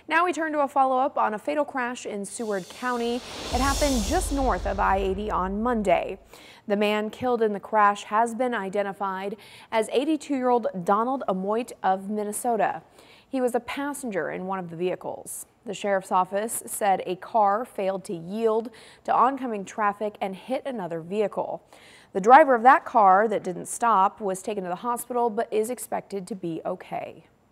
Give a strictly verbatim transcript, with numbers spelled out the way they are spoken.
Now we turn to a follow-up on a fatal crash in Seward County. It happened just north of I eighty on Monday. The man killed in the crash has been identified as eighty-two-year-old Donald-Amiot of Minnesota. He was a passenger in one of the vehicles. The sheriff's office said a car failed to yield to oncoming traffic and hit another vehicle. The driver of that car that didn't stop was taken to the hospital but is expected to be okay.